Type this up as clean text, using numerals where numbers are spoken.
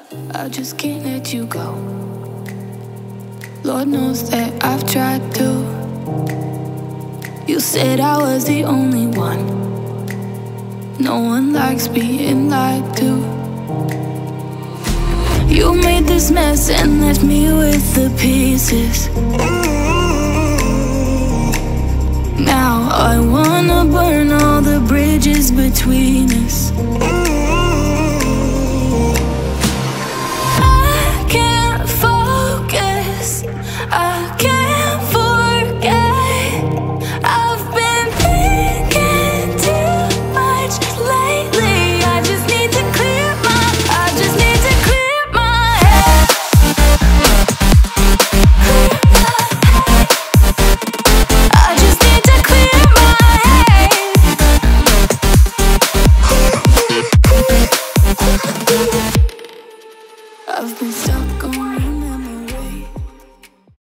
I just can't let you go. Lord knows that I've tried to. You said I was the only one. No one likes being lied to. You made this mess and left me with the pieces. Now I wanna burn all the bridges between us.